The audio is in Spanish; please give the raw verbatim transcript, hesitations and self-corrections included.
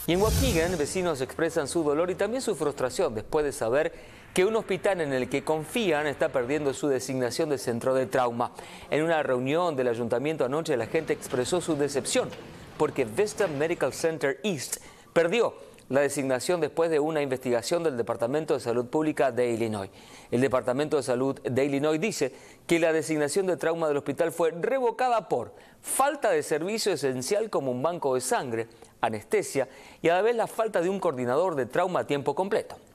Y en Waukegan, vecinos expresan su dolor y también su frustración después de saber que un hospital en el que confían está perdiendo su designación de centro de trauma. En una reunión del ayuntamiento anoche, la gente expresó su decepción porque Vista Medical Center East perdió la designación después de una investigación del Departamento de Salud Pública de Illinois. El Departamento de Salud de Illinois dice que la designación de trauma del hospital fue revocada por falta de servicio esencial como un banco de sangre, anestesia y a la vez la falta de un coordinador de trauma a tiempo completo.